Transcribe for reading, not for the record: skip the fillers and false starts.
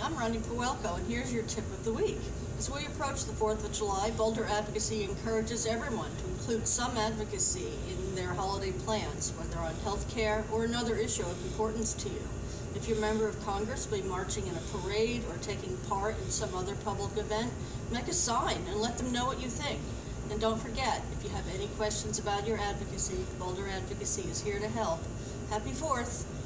I'm Ronnie and here's your tip of the week. As we approach the 4th of July, Boulder Advocacy encourages everyone to include some advocacy in their holiday plans, whether on health care or another issue of importance to you. If you're a member of Congress, will be marching in a parade or taking part in some other public event, make a sign and let them know what you think. And don't forget, if you have any questions about your advocacy, Boulder Advocacy is here to help. Happy 4th!